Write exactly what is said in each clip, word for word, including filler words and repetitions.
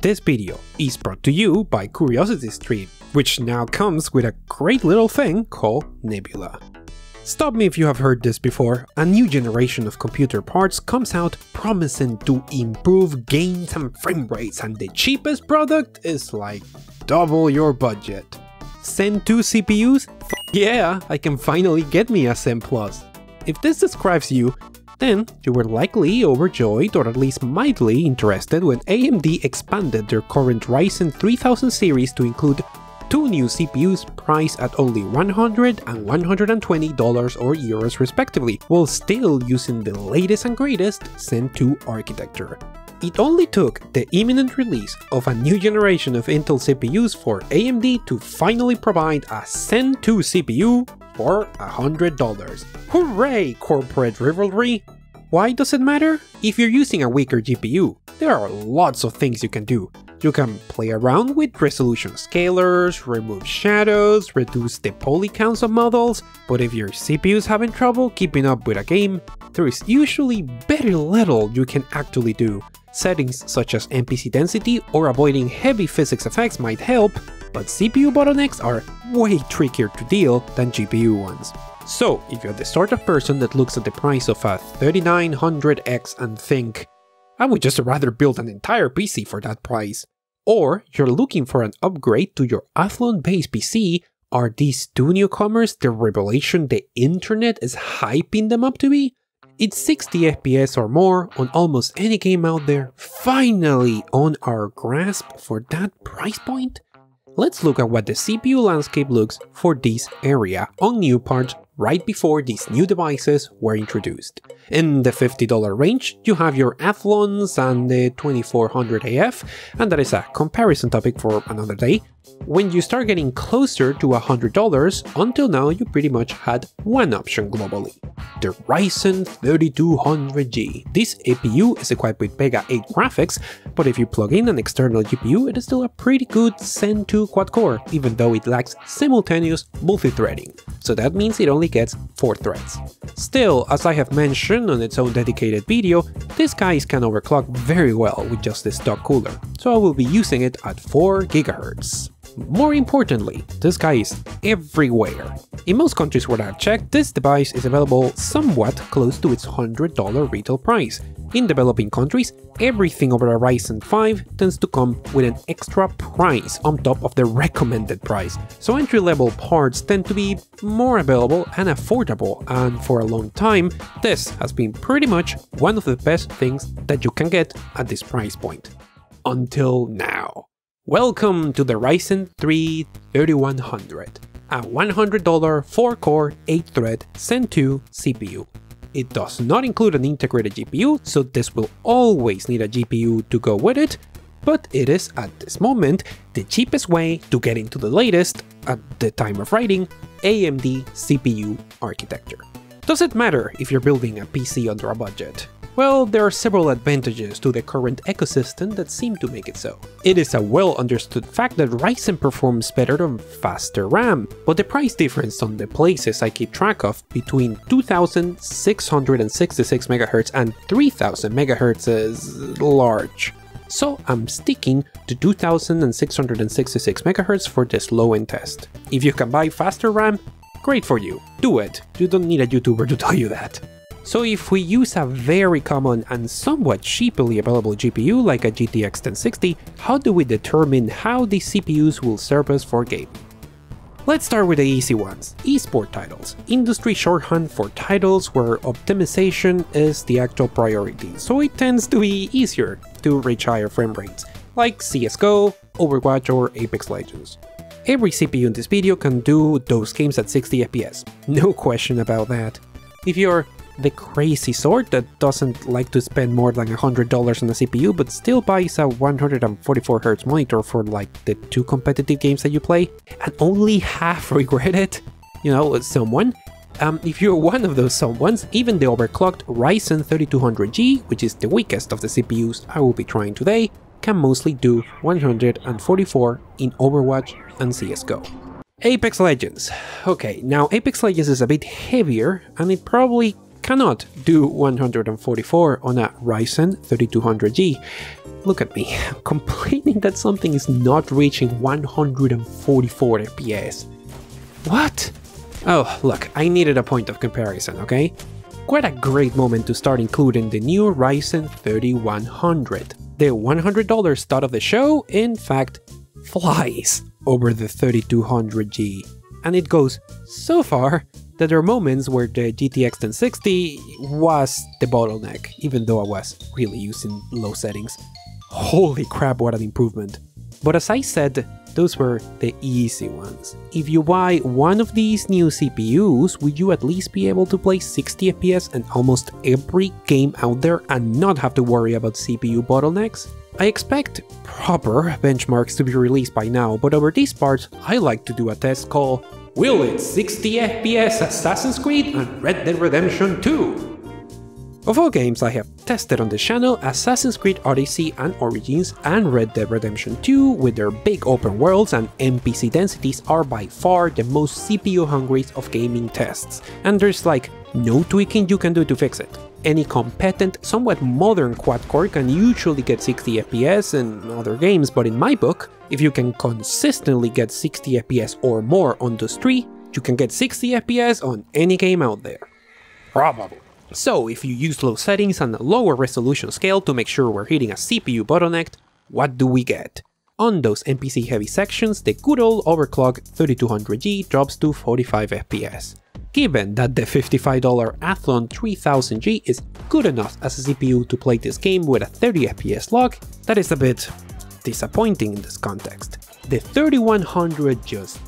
This video is brought to you by CuriosityStream, which now comes with a great little thing called Nebula. Stop me if you have heard this before. A new generation of computer parts comes out promising to improve gains and frame rates, and the cheapest product is like double your budget. Zen two C P Us? F yeah, I can finally get me a Zen Plus. If this describes you, then you were likely overjoyed or at least mildly interested when A M D expanded their current Ryzen three thousand series to include two new C P Us priced at only one hundred and one hundred twenty dollars or euros respectively, while still using the latest and greatest Zen two architecture. It only took the imminent release of a new generation of Intel C P Us for A M D to finally provide a Zen two C P U for one hundred dollars. Hooray, corporate rivalry! Why does it matter? If you're using a weaker G P U, there are lots of things you can do. You can play around with resolution scalers, remove shadows, reduce the poly counts of models, but if your C P U is having trouble keeping up with a game, there is usually very little you can actually do. Settings such as N P C density or avoiding heavy physics effects might help, but C P U bottlenecks are way trickier to deal than G P U ones. So, if you're the sort of person that looks at the price of a thirty-nine hundred X and think, I would just rather build an entire P C for that price, or you're looking for an upgrade to your Athlon-based P C, are these two newcomers the revelation the internet is hyping them up to be? It's sixty F P S or more on almost any game out there, finally on our grasp for that price point? Let's look at what the C P U landscape looks for this area on new parts right before these new devices were introduced. In the fifty dollar range, you have your Athlons and the twenty-four hundred A F, and that is a comparison topic for another day. When you start getting closer to one hundred dollars, until now you pretty much had one option globally, the Ryzen thirty-two hundred G. This A P U is equipped with Vega eight graphics, but if you plug in an external G P U, it is still a pretty good Zen two quad-core, even though it lacks simultaneous multi-threading, so that means it only gets four threads. Still, as I have mentioned on its own dedicated video, this guy can overclock very well with just the stock cooler, so I will be using it at four gigahertz. More importantly, this guy is everywhere. In most countries where I've checked, this device is available somewhat close to its one hundred dollar retail price. In developing countries, everything over a Ryzen five tends to come with an extra price on top of the recommended price, so entry-level parts tend to be more available and affordable, and for a long time, this has been pretty much one of the best things that you can get at this price point. Until now. Welcome to the Ryzen three thirty-one hundred, a one hundred dollar four core eight thread Zen two C P U. It does not include an integrated G P U, so this will always need a G P U to go with it, but it is at this moment the cheapest way to get into the latest, at the time of writing, A M D C P U architecture. Does it matter if you're building a P C under a budget? Well, there are several advantages to the current ecosystem that seem to make it so. It is a well understood fact that Ryzen performs better on faster RAM, but the price difference on the places I keep track of between two thousand six hundred sixty-six megahertz and three thousand megahertz is large. So I'm sticking to two thousand six hundred sixty-six megahertz for this low-end test. If you can buy faster RAM, great for you, do it, you don't need a YouTuber to tell you that. So if we use a very common and somewhat cheaply available G P U like a G T X ten sixty, how do we determine how these C P Us will serve us for gaming? Let's start with the easy ones, esport titles, industry shorthand for titles where optimization is the actual priority, so it tends to be easier to reach higher frame rates, like C S G O, Overwatch or Apex Legends. Every C P U in this video can do those games at sixty F P S, no question about that. If you're the crazy sort that doesn't like to spend more than one hundred dollars on a C P U but still buys a one hundred forty-four hertz monitor for like the two competitive games that you play and only half regret it, you know, someone. Um, if you're one of those someones, even the overclocked Ryzen thirty-two hundred G, which is the weakest of the C P Us I will be trying today, can mostly do one hundred forty-four in Overwatch and C S G O. Apex Legends. Okay, now Apex Legends is a bit heavier and it probably cannot do one hundred forty-four on a Ryzen thirty-two hundred G, look at me, I'm complaining that something is not reaching one hundred forty-four F P S. What? Oh, look, I needed a point of comparison, okay? Quite a great moment to start including the new Ryzen thirty-one hundred. The one hundred dollar stud of the show, in fact, flies over the thirty-two hundred G. And it goes so far that there are moments where the G T X ten sixty was the bottleneck, even though I was really using low settings. Holy crap, what an improvement. But as I said, those were the easy ones. If you buy one of these new C P Us, would you at least be able to play sixty F P S in almost every game out there and not have to worry about C P U bottlenecks? I expect proper benchmarks to be released by now, but over this part, I like to do a test called Will it sixty F P S Assassin's Creed and Red Dead Redemption two? Of all games I have tested on this channel, Assassin's Creed Odyssey and Origins and Red Dead Redemption two, with their big open worlds and N P C densities, are by far the most C P U hungry of gaming tests, and there's like no tweaking you can do to fix it. Any competent, somewhat modern quad-core can usually get sixty F P S in other games, but in my book, if you can consistently get sixty F P S or more on those three, you can get sixty F P S on any game out there. Probably. So if you use low settings and a lower resolution scale to make sure we're hitting a C P U bottleneck, what do we get? On those N P C heavy sections, the good old overclocked thirty-two hundred G drops to forty-five F P S. Given that the fifty-five dollar Athlon three thousand G is good enough as a C P U to play this game with a thirty F P S lock, that is a bit disappointing in this context. The thirty-one hundred just,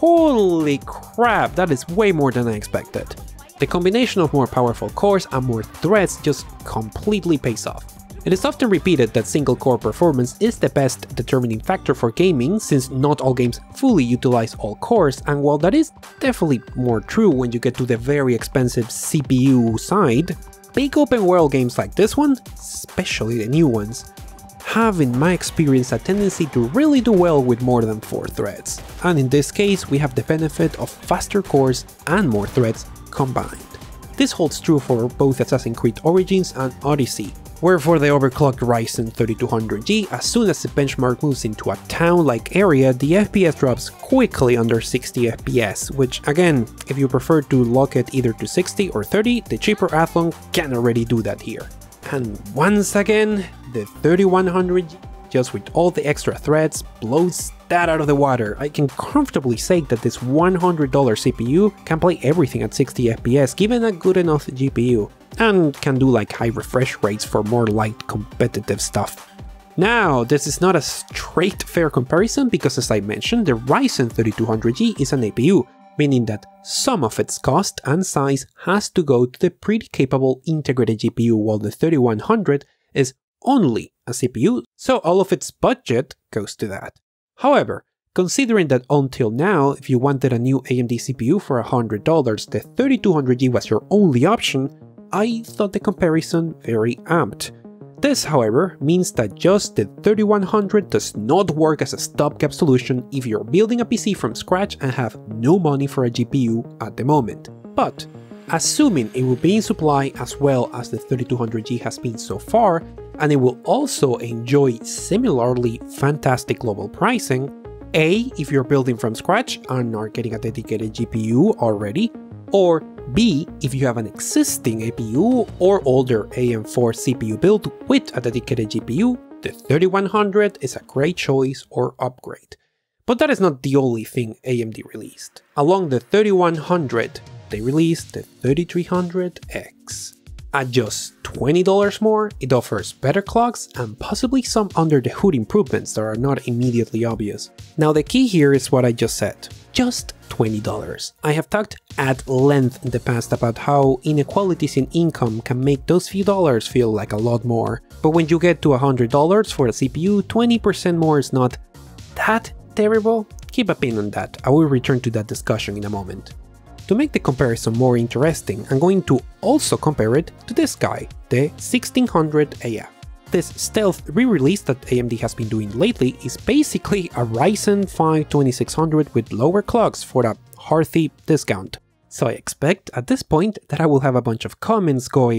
holy crap, that is way more than I expected. The combination of more powerful cores and more threads just completely pays off. It is often repeated that single core performance is the best determining factor for gaming, since not all games fully utilize all cores, and while that is definitely more true when you get to the very expensive C P U side, big open world games like this one, especially the new ones, have in my experience a tendency to really do well with more than four threads. And in this case we have the benefit of faster cores and more threads combined. This holds true for both Assassin's Creed Origins and Odyssey, where for the overclocked Ryzen thirty-two hundred G, as soon as the benchmark moves into a town-like area, the F P S drops quickly under sixty F P S, which again, if you prefer to lock it either to sixty or thirty, the cheaper Athlon can already do that here. And once again, the thirty-one hundred G, just with all the extra threads, blows that out of the water. I can comfortably say that this one hundred dollar C P U can play everything at sixty F P S given a good enough G P U, and can do like high refresh rates for more light competitive stuff. Now, this is not a straight fair comparison because, as I mentioned, the Ryzen thirty-two hundred G is an A P U, meaning that some of its cost and size has to go to the pretty capable integrated G P U, while the thirty-one hundred is only a C P U, so all of its budget goes to that. However, considering that until now, if you wanted a new A M D C P U for one hundred dollars, the thirty-two hundred G was your only option, I thought the comparison very apt. This, however, means that just the thirty-one hundred does not work as a stopgap solution if you're building a P C from scratch and have no money for a G P U at the moment. But, assuming it will be in supply as well as the thirty-two hundred G has been so far, and it will also enjoy similarly fantastic global pricing, A, if you're building from scratch and are getting a dedicated G P U already, or B, if you have an existing A P U or older A M four C P U build with a dedicated G P U, the thirty-one hundred is a great choice or upgrade. But that is not the only thing A M D released. Along the thirty-one hundred, they released the thirty-three hundred X. At just twenty dollars more, it offers better clocks and possibly some under the hood improvements that are not immediately obvious. Now the key here is what I just said, just twenty dollars. I have talked at length in the past about how inequalities in income can make those few dollars feel like a lot more, but when you get to one hundred dollars for a C P U, twenty percent more is not that terrible. Keep a pin on that, I will return to that discussion in a moment. To make the comparison more interesting, I'm going to also compare it to this guy, the sixteen hundred A F. This stealth re-release that A M D has been doing lately is basically a Ryzen five twenty-six hundred with lower clocks for a hearty discount. So I expect at this point that I will have a bunch of comments going,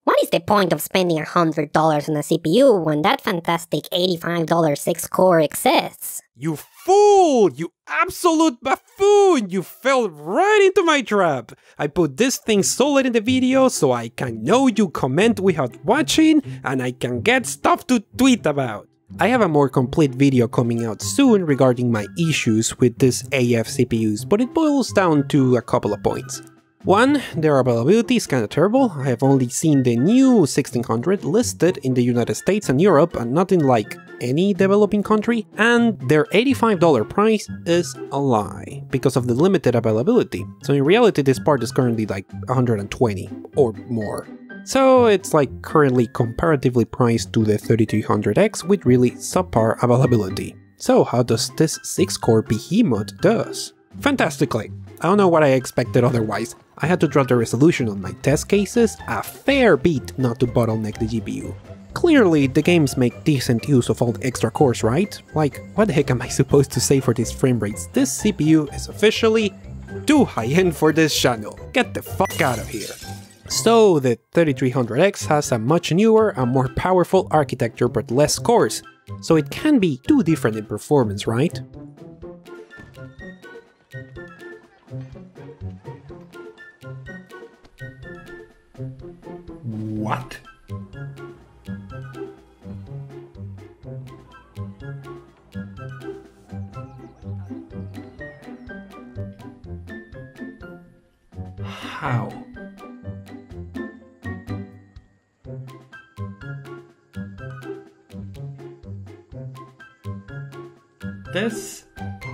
What is the point of spending one hundred dollars on a C P U when that fantastic eighty-five dollar six core exists? You fool! You absolute buffoon! You fell right into my trap! I put this thing solid in the video so I can know you comment without watching and I can get stuff to tweet about. I have a more complete video coming out soon regarding my issues with this A F C P Us, but it boils down to a couple of points. One, their availability is kinda terrible. I have only seen the new sixteen hundred listed in the United States and Europe and not in like any developing country, and their eighty-five dollar price is a lie because of the limited availability. So in reality this part is currently like one hundred twenty or more. So it's like currently comparatively priced to the thirty-three hundred X with really subpar availability. So how does this six core behemoth does? Fantastically! I don't know what I expected otherwise. I had to drop the resolution on my test cases a fair bit not to bottleneck the G P U. Clearly, the games make decent use of all the extra cores, right? Like, what the heck am I supposed to say for these frame rates? This C P U is officially too high-end for this channel. Get the fuck out of here. So, the thirty-three hundred X has a much newer and more powerful architecture but less cores, so it can be too different in performance, right? What? How? This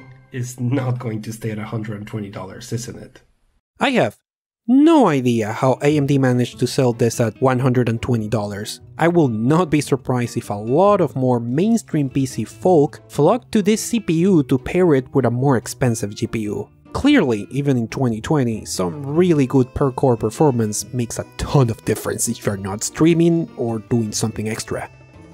is not going to stay at one hundred twenty dollars, isn't it? I have no idea how A M D managed to sell this at one hundred twenty dollars. I will not be surprised if a lot of more mainstream P C folk flock to this C P U to pair it with a more expensive G P U. Clearly, even in twenty twenty, some really good per core performance makes a ton of difference if you're not streaming or doing something extra.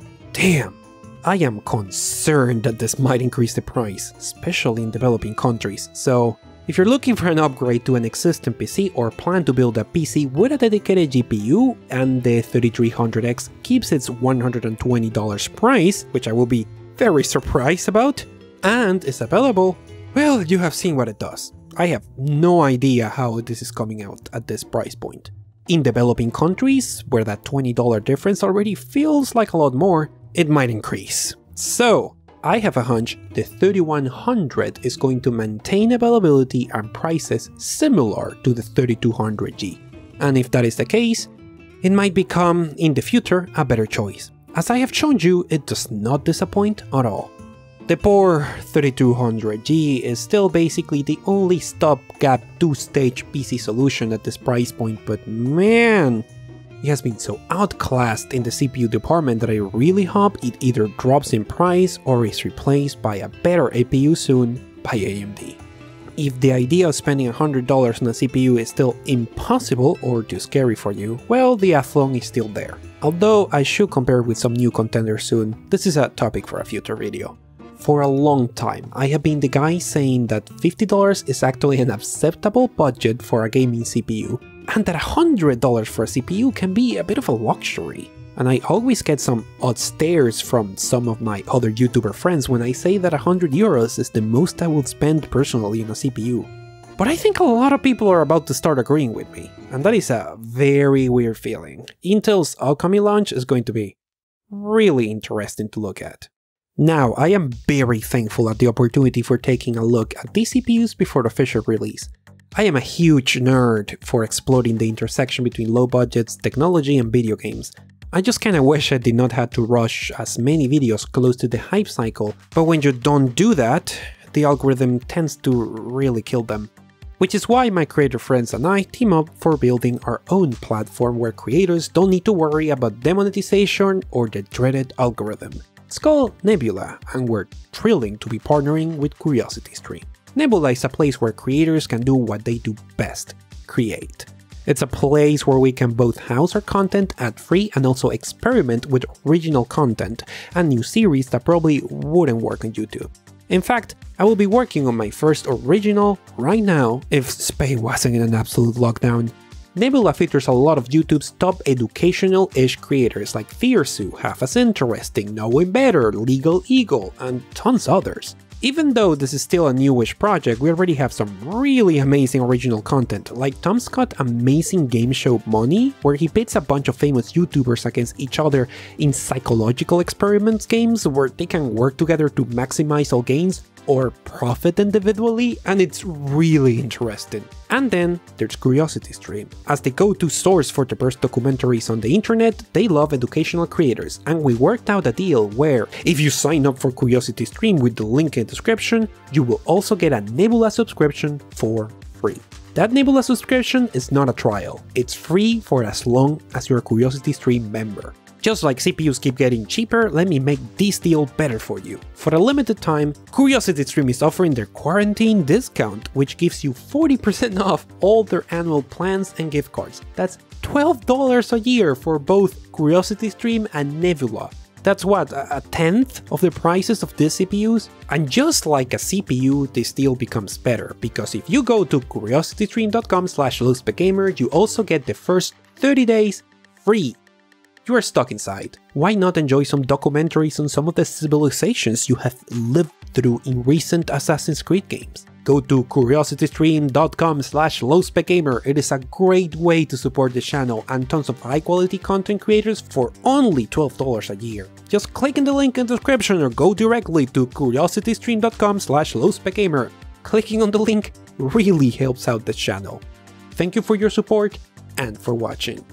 Damn! I am concerned that this might increase the price, especially in developing countries, so if you're looking for an upgrade to an existing P C or plan to build a P C with a dedicated G P U and the thirty-three hundred X keeps its one hundred twenty dollars price, which I will be very surprised about, and is available, well, you have seen what it does. I have no idea how this is coming out at this price point. In developing countries, where that twenty dollar difference already feels like a lot more, it might increase. So, I have a hunch the thirty-one hundred is going to maintain availability and prices similar to the thirty-two hundred G. And if that is the case, it might become, in the future, a better choice. As I have shown you, it does not disappoint at all. The poor thirty-two hundred G is still basically the only stopgap two-stage P C solution at this price point, but man, it has been so outclassed in the C P U department that I really hope it either drops in price or is replaced by a better A P U soon by A M D. If the idea of spending one hundred dollars on a C P U is still impossible or too scary for you, well, the athlon is still there. Although I should compare with some new contenders soon, this is a topic for a future video. For a long time, I have been the guy saying that fifty dollars is actually an acceptable budget for a gaming C P U, and that one hundred dollars for a C P U can be a bit of a luxury. And I always get some odd stares from some of my other YouTuber friends when I say that one hundred euros is the most I would spend personally on a C P U. But I think a lot of people are about to start agreeing with me, and that is a very weird feeling. Intel's upcoming launch is going to be really interesting to look at. Now, I am very thankful at the opportunity for taking a look at these C P Us before the official release. I am a huge nerd for exploring the intersection between low budgets, technology and video games. I just kinda wish I did not have to rush as many videos close to the hype cycle, but when you don't do that, the algorithm tends to really kill them. Which is why my creator friends and I team up for building our own platform where creators don't need to worry about demonetization or the dreaded algorithm. It's called Nebula, and we're thrilling to be partnering with CuriosityStream. Nebula is a place where creators can do what they do best, create. It's a place where we can both house our content ad-free and also experiment with original content and new series that probably wouldn't work on YouTube. In fact, I will be working on my first original right now if Spain wasn't in an absolute lockdown. Nebula features a lot of YouTube's top educational-ish creators like Fiersu, Half as Interesting, Knowing Better, Legal Eagle, and tons others. Even though this is still a newish project, we already have some really amazing original content, like Tom Scott's amazing game show Money, where he pits a bunch of famous YouTubers against each other in psychological experiments games where they can work together to maximize all gains or profit individually, and it's really interesting. And then there's CuriosityStream. As the go-to source for the best documentaries on the internet, they love educational creators, and we worked out a deal where, if you sign up for CuriosityStream with the link in the description, you will also get a Nebula subscription for free. That Nebula subscription is not a trial, it's free for as long as you're a CuriosityStream member. Just like C P Us keep getting cheaper, let me make this deal better for you. For a limited time, CuriosityStream is offering their quarantine discount, which gives you forty percent off all their annual plans and gift cards. That's twelve dollars a year for both CuriosityStream and Nebula. That's what, a tenth of the prices of these C P Us? And just like a C P U, this deal becomes better, because if you go to curiositystream dot com slash LowSpecGamer, you also get the first thirty days free. You are stuck inside. Why not enjoy some documentaries on some of the civilizations you have lived through in recent Assassin's Creed games? Go to curiositystream dot com slash LowSpecGamer. It is a great way to support the channel and tons of high quality content creators for only twelve dollars a year. Just click in the link in the description or go directly to curiositystream dot com slash LowSpecGamer. Clicking on the link really helps out the channel. Thank you for your support and for watching.